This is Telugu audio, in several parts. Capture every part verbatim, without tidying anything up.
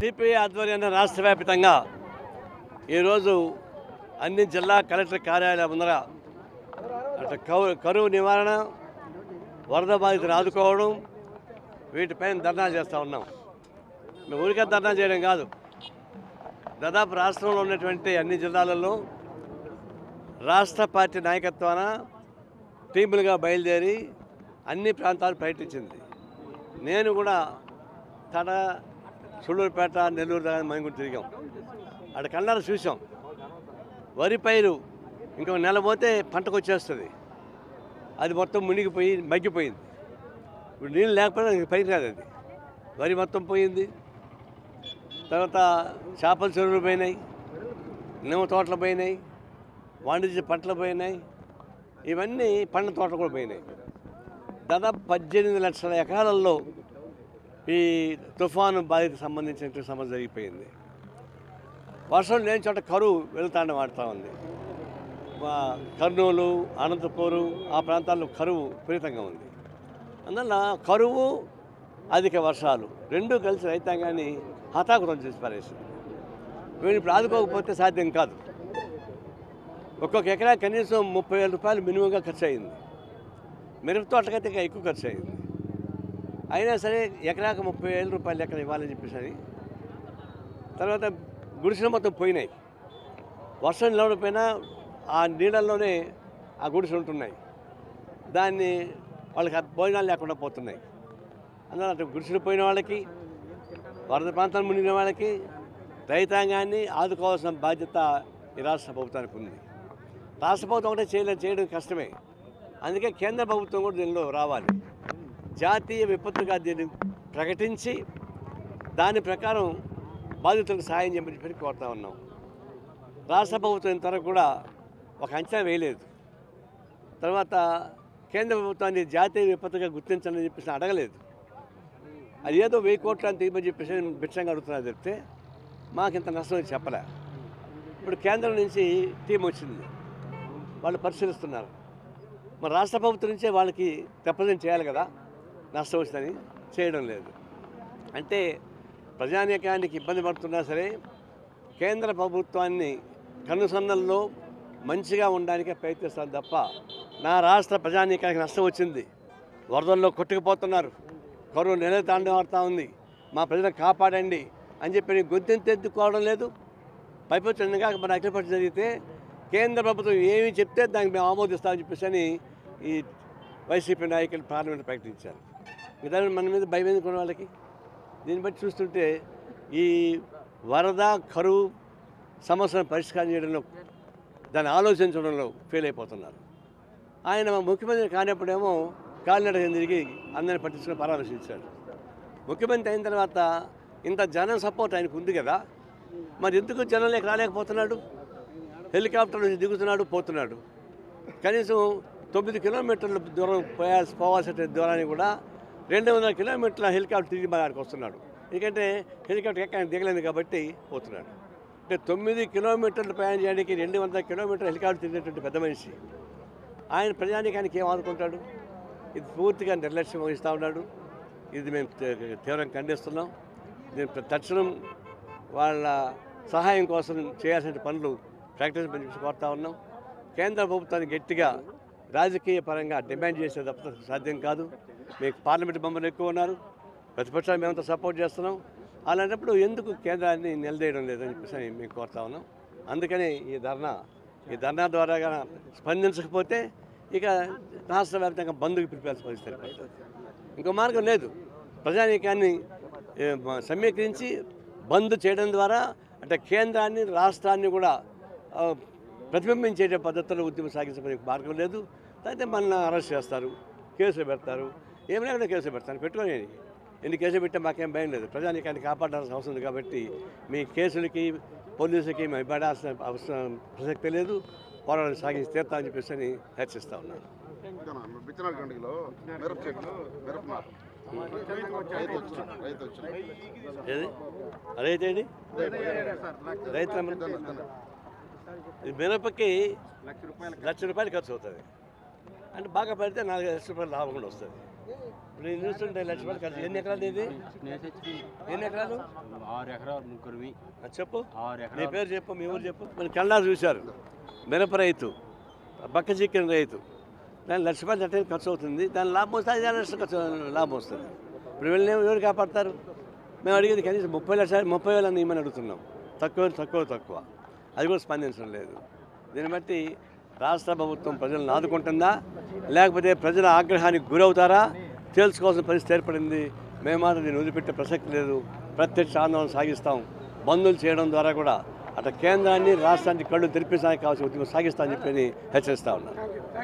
సిపిఐ ఆధ్వర్యంలో రాష్ట్ర వ్యాప్తంగా ఈరోజు అన్ని జిల్లా కలెక్టర్ కార్యాలయం ముందర అటు కరువు నివారణ, వరద బాధితులు ఆదుకోవడం, వీటిపైన ధర్నా చేస్తూ ఉన్నాం. మేము ఊరికే ధర్నా చేయడం కాదు, దాదాపు రాష్ట్రంలో ఉన్నటువంటి అన్ని జిల్లాలలో రాష్ట్ర పార్టీ నాయకత్వాన టీములుగా బయలుదేరి అన్ని ప్రాంతాలు పర్యటించింది. నేను కూడా తడ సుళ్ళూరుపేట, నెల్లూరు దాకా మేము కూడా తిరిగాం. అక్కడ కళ్ళారా చూసాం. వరి పైరు ఇంకొక నెల పోతే పంటకు వచ్చేస్తుంది, అది మొత్తం మునిగిపోయి మగ్గిపోయింది. ఇప్పుడు నీళ్ళు లేకపోతే పైకి రాదు, అది వరి మొత్తం పోయింది. తర్వాత చేపల చెరువులు పోయినాయి, నిమ్మ తోటలు పోయినాయి, వాణిజ్య పంటలు పోయినాయి, ఇవన్నీ పండ్ల తోటలు కూడా పోయినాయి. దాదాపు పద్దెనిమిది లక్షల ఎకరాలలో ఈ తుఫాను బాధిత సంబంధించిన సమస్య జరిగిపోయింది. వర్షం లేని చోట కరువు వెళ్తాండ వాడుతూ ఉంది. కర్నూలు, అనంతపూరు ఆ ప్రాంతాల్లో కరువు విపరీతంగా ఉంది. అందువల్ల కరువు, అధిక వర్షాలు రెండూ కలిసి రైతాంగాన్ని హతాకుతం చేసి పారేసింది. వీళ్ళు ఇప్పుడు ఆదుకోకపోతే సాధ్యం కాదు. ఒక్కొక్క ఎకరా కనీసం ముప్పై వేల రూపాయలు మినిమంగా ఖర్చు అయింది. మిరప తోటకైతే ఇంకా ఎక్కువ ఖర్చు అయింది. అయినా సరే ఎకరాకు ముప్పై వేల రూపాయలు ఎక్కడ ఇవ్వాలని చెప్పేసి, తర్వాత గుడిసెలు మొత్తం పోయినాయి. వర్షం నిలవకపోయినా ఆ నీళ్ళల్లోనే ఆ గుడిసెలు ఉంటున్నాయి. దాన్ని వాళ్ళకి భోజనాలు లేకుండా పోతున్నాయి. అందువల్ల అటు గుడిసెలు పోయిన వాళ్ళకి, వరద ప్రాంతాలు మునిగిన వాళ్ళకి, రైతాంగాన్ని ఆదుకోవాల్సిన బాధ్యత ఈ రాష్ట్ర ప్రభుత్వానికి ఉంది. రాష్ట్ర ప్రభుత్వం ఒకటే చేయలేదు, చేయడం కష్టమే. అందుకే కేంద్ర ప్రభుత్వం కూడా దీనిలో రావాలి. జాతీయ విపత్తుగా దీన్ని ప్రకటించి దాని ప్రకారం బాధితులకు సహాయం చేయమని చెప్పి కోరుతా ఉన్నాం. రాష్ట్ర ప్రభుత్వం ఇంతవరకు కూడా ఒక అంచనా వేయలేదు. తర్వాత కేంద్ర ప్రభుత్వాన్ని జాతీయ విపత్తుగా గుర్తించాలని చెప్పేసి అడగలేదు. అది ఏదో వెయ్యి కోట్లు అని తీయమని చెప్పేసి భిక్షంగా అడుగుతున్నారు చెప్తే మాకు ఇంత నష్టం చెప్పలే. ఇప్పుడు కేంద్రం నుంచి టీం వచ్చింది, వాళ్ళు పరిశీలిస్తున్నారు. మరి రాష్ట్ర ప్రభుత్వం నుంచే వాళ్ళకి రిప్రజెంట్ చేయాలి కదా, నష్టం వచ్చిందని చేయడం లేదు. అంటే ప్రజానీకానికి ఇబ్బంది పడుతున్నా సరే కేంద్ర ప్రభుత్వాన్ని కనుసన్నల్లో మంచిగా ఉండడానికే ప్రయత్నిస్తాను తప్ప, నా రాష్ట్ర ప్రజానీకానికి నష్టం వచ్చింది, వరదల్లో కొట్టుకుపోతున్నారు, కరువు నెల తాండవాడుతూ ఉంది, మా ప్రజలను కాపాడండి అని చెప్పి గొంతెంతెత్తుకోవడం లేదు. పైపొచ్చిందిగా మన అఖిలపక్షం జరిగితే కేంద్ర ప్రభుత్వం ఏమి చెప్తే దానికి మేము ఆమోదిస్తామని చెప్పేసి అని ఈ వైసీపీ నాయకులు పార్లమెంట్ ప్రకటించారు. మిగతా మన మీద భయం ఎందుకున్న వాళ్ళకి. దీన్ని బట్టి చూస్తుంటే ఈ వరద కరువు సమస్యను పరిష్కారం చేయడంలో, దాన్ని ఆలోచించడంలో ఫెయిల్ అయిపోతున్నారు. ఆయన ముఖ్యమంత్రి కానప్పుడేమో కాలినడక తిరిగి అందరిని పట్టించుకుని పరామర్శించాడు. ముఖ్యమంత్రి అయిన తర్వాత ఇంత జనం సపోర్ట్ ఆయనకు ఉంది కదా, మరి ఎందుకు జనంలోకి రాలేకపోతున్నాడు? హెలికాప్టర్ నుంచి దిగుతున్నాడు, పోతున్నాడు. కనీసం తొమ్మిది కిలోమీటర్ల దూరం పోయాల్సి పోవాల్సిన దూరాన్ని కూడా రెండు వందల కిలోమీటర్ల హెలికాప్టర్ తిరిగి మా ఆడికి వస్తున్నాడు. ఎందుకంటే హెలికాప్టర్ ఎక్కడ దిగలేదు కాబట్టి పోతున్నాడు. అంటే తొమ్మిది కిలోమీటర్లు ప్రయాణం చేయడానికి రెండు వందల కిలోమీటర్ల హెలికాప్టర్ తిరిగినటువంటి పెద్ద మనిషి ఆయన ప్రజానీకానికి ఏం ఆదుకుంటాడు? ఇది పూర్తిగా నిర్లక్ష్యం వహిస్తూ ఉన్నాడు. ఇది మేము తీవ్రంగా ఖండిస్తున్నాం. దీని తక్షణం వాళ్ళ సహాయం కోసం చేయాల్సిన పనులు ప్రకటించమని కోరుతా ఉన్నాం. కేంద్ర ప్రభుత్వాన్ని గట్టిగా రాజకీయ పరంగా డిమాండ్ చేసే తప్ప సాధ్యం కాదు. మీకు పార్లమెంట్ మెంబర్లు ఎక్కువ ఉన్నారు, ప్రతిపక్షాలు మేమంతా సపోర్ట్ చేస్తున్నాం. అలాంటప్పుడు ఎందుకు కేంద్రాన్ని నిలదీయడం లేదని చెప్పేసి మేము కోరుతా ఉన్నాం. అందుకని ఈ ధర్నా ఈ ధర్నా ద్వారా స్పందించకపోతే ఇక రాష్ట్ర వ్యాప్తంగా బంద్కు పిలిపాల్సిన పరిస్థితి. ఇంకో మార్గం లేదు. ప్రజానీకాన్ని సమీకరించి బంద్ చేయడం ద్వారా అంటే కేంద్రాన్ని రాష్ట్రాన్ని కూడా ప్రతిబింబించే పద్ధతిలో ఉద్యమం సాగించే మార్గం లేదు. అయితే మన అరెస్ట్ చేస్తారు, కేసులు పెడతారు, ఏమైనా కూడా కేసులు పెడతారు. పెట్టుకొని ఎన్ని కేసులు పెట్టే మాకేం భయం లేదు. ప్రజానీకాన్ని కాపాడాల్సిన అవసరం ఉంది కాబట్టి మీ కేసులకి పోలీసులకి మేము ఇవ్వడాల్సిన అవసరం ప్రసక్తి లేదు. పోరాటం సాగించి తీర్థమని చెప్పేసి అని హెచ్చరిస్తూ ఉన్నాను. రైతు అండి, రైతు మిరపకి లక్ష రూపాయలు ఖర్చు అవుతుంది. అంటే బాగా పడితే నాలుగు లక్షల రూపాయలు లాభం కూడా వస్తుంది. ఇప్పుడు నేను చూస్తుంటే లక్ష రూపాయలు ఖర్చు ఎన్ని ఎకరాలు ఇది ఎన్ని ఎకరాలు ఆరు ఎకరాలు ముగ్గురువి అది చెప్పు ఆరు నీ ఎకరాలు పేరు చెప్పు మీ ఊరు చెప్పు మరి కన్నా చూశారు మినప రైతు బక్క చికెన్ రైతు దాని లక్ష రూపాయలు అంటే ఖర్చు అవుతుంది దాని లాభం వస్తే ఐదు లక్షలు ఖర్చు లాభం వస్తుంది ఇప్పుడు వెళ్ళిన ఎవరు కాపాడతారు మేము అడిగేది కనీసం ముప్పై లక్షలు ముప్పై వేలు అని ఇమ్మని అడుగుతున్నాం తక్కువ తక్కువ తక్కువ అది కూడా స్పందించడం లేదు. దీన్ని బట్టి రాష్ట్ర ప్రభుత్వం ప్రజలను ఆదుకుంటుందా లేకపోతే ప్రజల ఆగ్రహానికి గురవుతారా తేల్చుకోవాల్సిన పరిస్థితి ఏర్పడింది. మేము మాత్రం దీన్ని వదిలిపెట్టే ప్రసక్తి లేదు. ప్రత్యక్ష ఆందోళన సాగిస్తాం. బంధులు చేయడం ద్వారా కూడా అటు కేంద్రాన్ని రాష్ట్రానికి కళ్ళు తెరిపించడానికి కావాల్సిన ఉద్యమం సాగిస్తామని చెప్పి హెచ్చరిస్తా ఉన్నాను.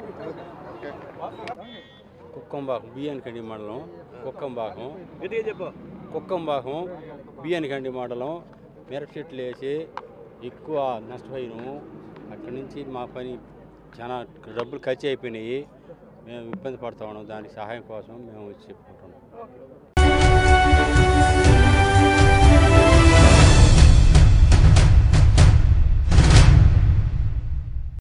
కుక్కంబాకం బియ్యానికండి మండలం కుక్కంబాకం గట్టిగా చెప్పు. కుక్కంబాకం బియ్యానికండి మండలం మిరప చెట్లు వేసి ఎక్కువ నష్టపోయినాము. అక్కడి నుంచి మా పని చాలా డబ్బులు ఖర్చు అయిపోయినాయి. మేము ఇబ్బంది పడతా ఉన్నాం. దానికి సహాయం కోసం మేము చెప్పుకుంటున్నాం.